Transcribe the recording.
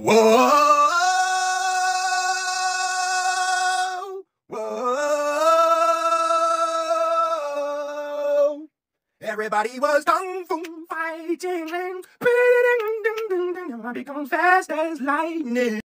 Whoa, whoa. Everybody was kung fu fighting and I become fast as lightning.